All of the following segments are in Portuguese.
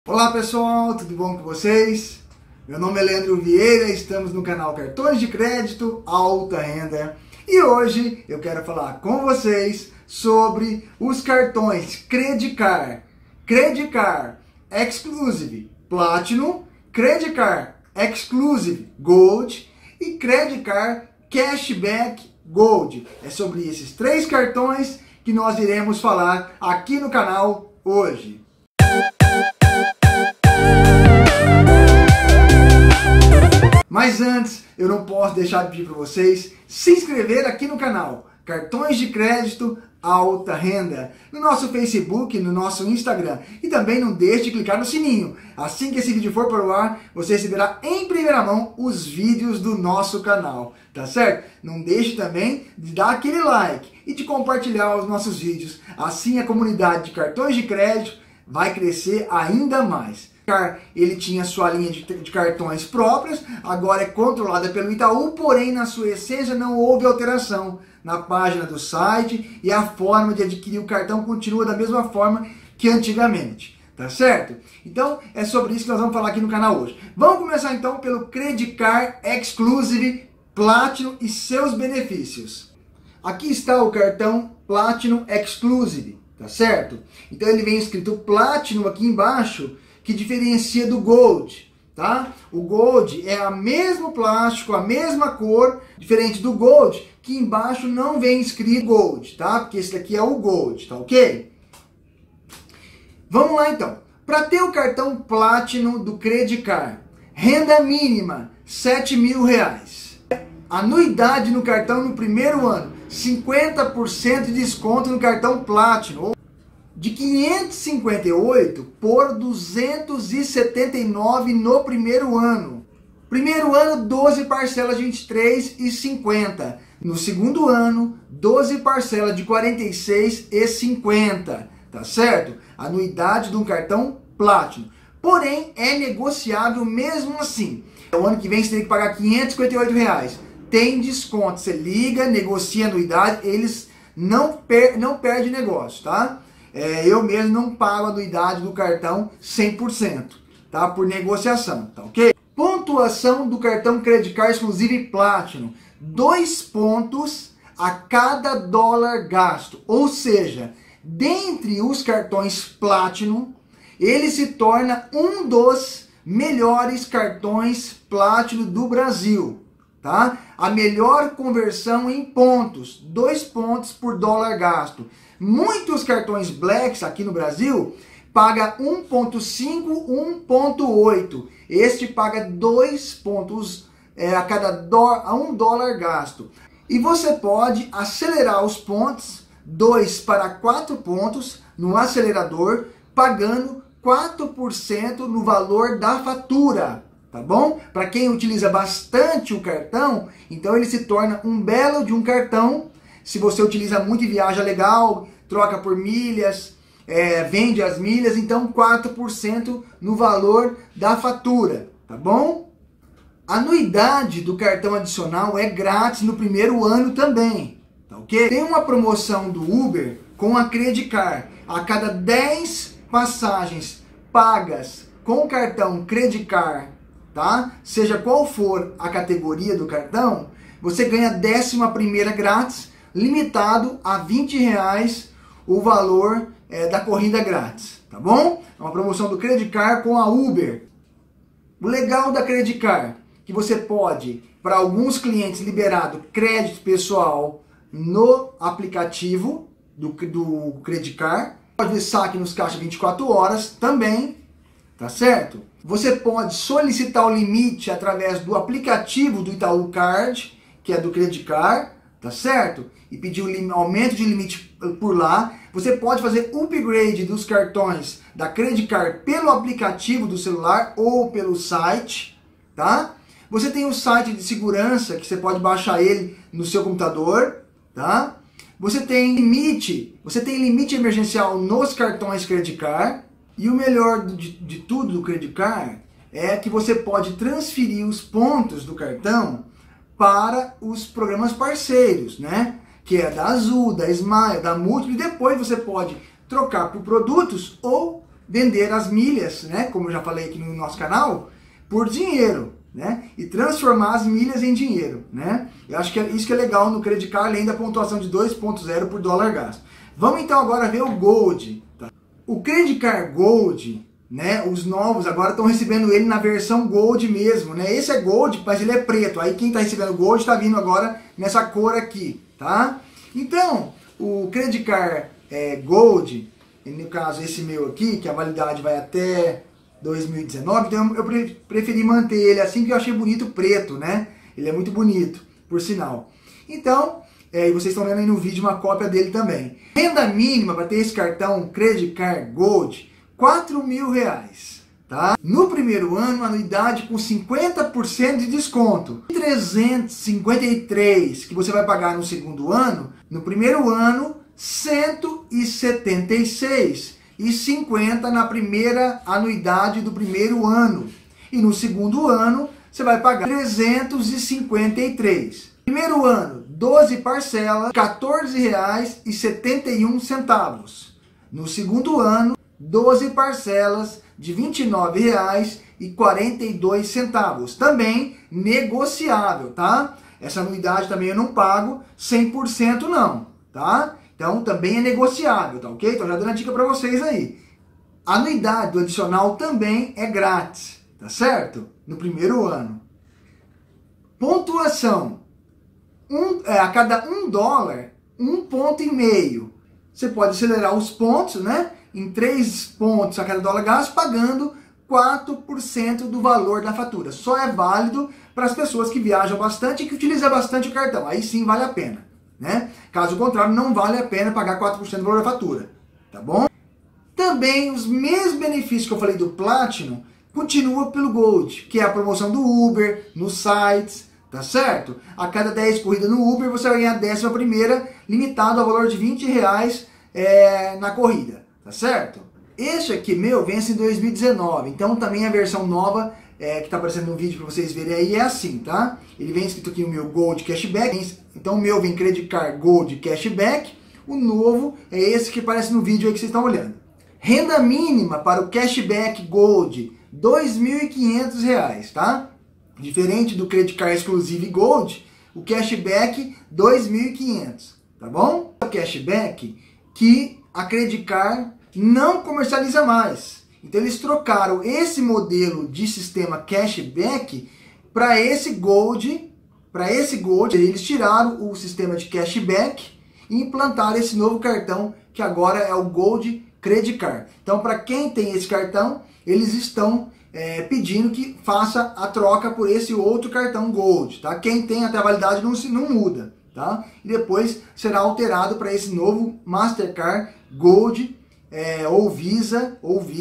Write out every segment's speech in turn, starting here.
Olá pessoal, tudo bom com vocês? Meu nome é Leandro Vieira, estamos no canal Cartões de Crédito Alta Renda e hoje eu quero falar com vocês sobre os cartões Credit Card Exclusive Platinum, Credit Card Exclusive Gold e Credit Card Cashback Gold. É sobre esses três cartões que nós iremos falar aqui no canal hoje. Mas antes, eu não posso deixar de pedir para vocês se inscrever aqui no canal Cartões de Crédito Alta Renda, no nosso Facebook, no nosso Instagram. E também não deixe de clicar no sininho. Assim que esse vídeo for para o ar, você receberá em primeira mão os vídeos do nosso canal, tá certo? Não deixe também de dar aquele like e de compartilhar os nossos vídeos. Assim a comunidade de cartões de crédito vai crescer ainda mais. Ele tinha sua linha de cartões próprias, agora é controlada pelo Itaú, porém na sua essência não houve alteração na página do site e a forma de adquirir o cartão continua da mesma forma que antigamente, tá certo? Então é sobre isso que nós vamos falar aqui no canal hoje. Vamos começar então pelo Credit Card Exclusive Platinum e seus benefícios. Aqui está o cartão Platinum Exclusive, tá certo? Então ele vem escrito Platinum aqui embaixo, que diferencia do Gold, tá? O Gold é o mesmo plástico, a mesma cor, diferente do Gold, que embaixo não vem escrito Gold, tá? Porque esse daqui é o Gold, tá ok? Vamos lá então. Para ter o cartão Platinum do Credit Card, renda mínima R$7.000. Anuidade no cartão no primeiro ano, 50% de desconto no cartão Platinum. De 558 por 279 no primeiro ano. Primeiro ano, 12 parcelas de R$23,50. No segundo ano, 12 parcelas de R$46,50. Tá certo? Anuidade de um cartão Platinum. Porém, é negociável mesmo assim. O ano que vem você tem que pagar R$558. Tem desconto. Você liga, negocia a anuidade, eles não perdem negócio, tá? Eu mesmo não pago a anuidade do cartão 100%, tá? Por negociação, tá ok? Pontuação do cartão Credit Card Exclusive Platinum. 2 pontos a cada dólar gasto. Ou seja, dentre os cartões Platinum, ele se torna um dos melhores cartões Platinum do Brasil, tá? A melhor conversão em pontos. 2 pontos por dólar gasto. Muitos cartões Blacks aqui no Brasil paga 1.5, 1.8. Este paga 2 pontos a cada $1 gasto. E você pode acelerar os pontos 2 para 4 pontos no acelerador, pagando 4% no valor da fatura. Tá bom? Para quem utiliza bastante o cartão, então ele se torna um belo de um cartão. Se você utiliza muito e viaja legal, troca por milhas, vende as milhas, então 4% no valor da fatura, tá bom? A anuidade do cartão adicional é grátis no primeiro ano também, tá ok? Tem uma promoção do Uber com a Credit Card. A cada 10 passagens pagas com o cartão Credit Card, tá? Seja qual for a categoria do cartão, você ganha 11ª grátis, limitado a R$20 o valor da corrida grátis, tá bom? É uma promoção do Credit Card com a Uber. O legal da Credit Card, que você pode, para alguns clientes liberado crédito pessoal no aplicativo do Credit Card, pode ver saque nos caixas 24 horas também, tá certo? Você pode solicitar o limite através do aplicativo do Itaú Card, que é do Credit Card, tá certo? E pedir o aumento de limite por lá. Você pode fazer upgrade dos cartões da Credit Card pelo aplicativo do celular ou pelo site, tá? Você tem o site de segurança, que você pode baixar ele no seu computador, tá? Você tem limite emergencial nos cartões Credit Card. E o melhor de tudo do Credit Card é que você pode transferir os pontos do cartão para os programas parceiros, né? Que é da Azul, da Smile, da Múltiplo, e depois você pode trocar por produtos ou vender as milhas, né, como eu já falei aqui no nosso canal, por dinheiro, né, e transformar as milhas em dinheiro, né. Eu acho que isso que é legal no Credit Card, além da pontuação de 2,0 por dólar gasto. Vamos então agora ver o Gold. Tá? O Credit Card Gold, né, os novos agora estão recebendo ele na versão Gold mesmo, né. Esse é Gold, mas ele é preto. Aí quem está recebendo Gold está vindo agora nessa cor aqui, tá? Então, o Credit Card Gold, no caso esse meu aqui, que a validade vai até 2019, então eu preferi manter ele assim, que eu achei bonito preto, né? Ele é muito bonito, por sinal. Então, e vocês estão vendo aí no vídeo uma cópia dele também. Renda mínima para ter esse cartão Credit Card Gold, R$4.000, tá? No primeiro ano, anuidade com 50% de desconto. 353 que você vai pagar no segundo ano, no primeiro ano, 176,50 na primeira anuidade do primeiro ano. E no segundo ano, você vai pagar 353. Primeiro ano, 12 parcelas, R$14,71. No segundo ano, 12 parcelas de R$29,42. Também negociável, tá? Essa anuidade também eu não pago 100% não, tá? Então também é negociável, tá ok? Então já dando a dica para vocês aí. A anuidade do adicional também é grátis, tá certo? No primeiro ano. Pontuação. A cada $1, 1,5 ponto. Você pode acelerar os pontos, né? Em 3 pontos a cada dólar gasto, pagando 4% do valor da fatura. Só é válido para as pessoas que viajam bastante e que utilizam bastante o cartão. Aí sim vale a pena, né? Caso contrário, não vale a pena pagar 4% do valor da fatura, tá bom? Também os mesmos benefícios que eu falei do Platinum continuam pelo Gold, que é a promoção do Uber, nos sites, tá certo? A cada 10 corridas no Uber, você vai ganhar a 11ª, limitado ao valor de R$20 na corrida, tá certo? Este aqui, meu, vence em 2019, então também a versão nova, que está aparecendo no vídeo para vocês verem aí, é assim, tá? Ele vem escrito aqui o meu Gold Cashback, então o meu vem Credit Card Gold Cashback, o novo é esse que aparece no vídeo aí que vocês estão olhando. Renda mínima para o Cashback Gold, R$2.500, tá? Diferente do Credit Card Exclusive Gold, o Cashback, R$2.500, tá bom? O Cashback que a Credit Card não comercializa mais. Então eles trocaram esse modelo de sistema Cashback para esse Gold. Para esse Gold, eles tiraram o sistema de Cashback e implantaram esse novo cartão, que agora é o Gold Credit Card. Então, para quem tem esse cartão, eles estão pedindo que faça a troca por esse outro cartão Gold, tá? Quem tem até a validade não muda, tá? E depois será alterado para esse novo Mastercard Gold ou Visa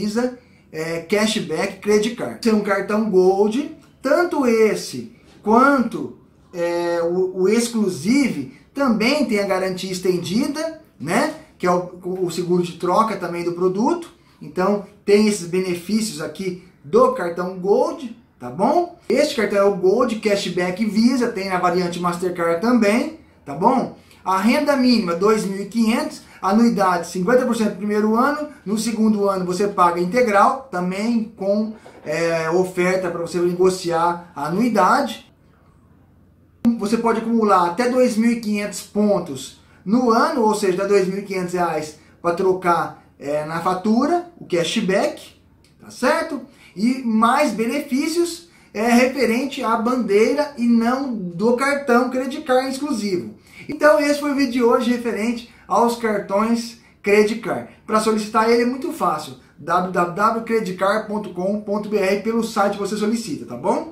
Cashback Credit Card. Ser um cartão Gold, tanto esse quanto o Exclusive também tem a garantia estendida, né? Que é o seguro de troca também do produto. Então tem esses benefícios aqui do cartão Gold, tá bom? Este cartão é o Gold Cashback Visa, tem a variante Mastercard também, tá bom? A renda mínima R$2.500, anuidade 50% no primeiro ano, no segundo ano você paga integral, também com oferta para você negociar a anuidade. Você pode acumular até 2.500 pontos no ano, ou seja, dá R$2.500 para trocar na fatura, o cashback, tá certo? E mais benefícios referente à bandeira e não do cartão Credit Card exclusivo. Então esse foi o vídeo de hoje referente aos cartões Credit Card. Para solicitar ele é muito fácil, www.creditcard.com.br, pelo site você solicita, tá bom?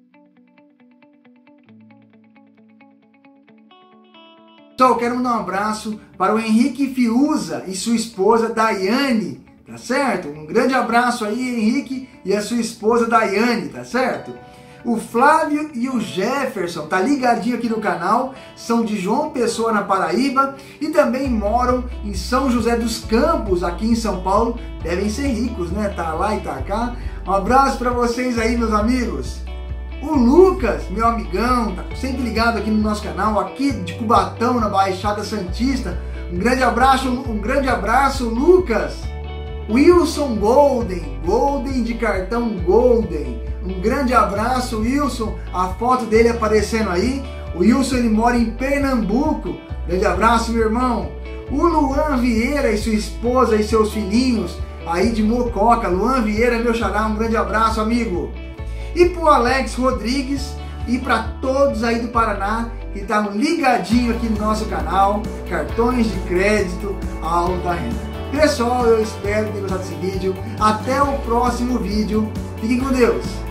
Pessoal, eu quero mandar um abraço para o Henrique Fiuza e sua esposa Daiane, tá certo? Um grande abraço aí, Henrique, e a sua esposa Daiane, tá certo? O Flávio e o Jefferson, tá ligadinho aqui no canal, são de João Pessoa, na Paraíba, e também moram em São José dos Campos, aqui em São Paulo. Devem ser ricos, né? Tá lá e tá cá. Um abraço para vocês aí, meus amigos. O Lucas, meu amigão, tá sempre ligado aqui no nosso canal, aqui de Cubatão, na Baixada Santista. Um grande abraço, Lucas. Wilson Golden, Golden de cartão Golden. Um grande abraço, Wilson. A foto dele aparecendo aí. O Wilson, ele mora em Pernambuco. Grande abraço, meu irmão. O Luan Vieira e sua esposa e seus filhinhos aí de Mococa. Luan Vieira, meu xará, um grande abraço, amigo. E pro Alex Rodrigues e para todos aí do Paraná que estavam ligadinho aqui no nosso canal, cartões de crédito alta renda. Pessoal, eu espero que tenham gostado desse vídeo. Até o próximo vídeo. Fiquem com Deus.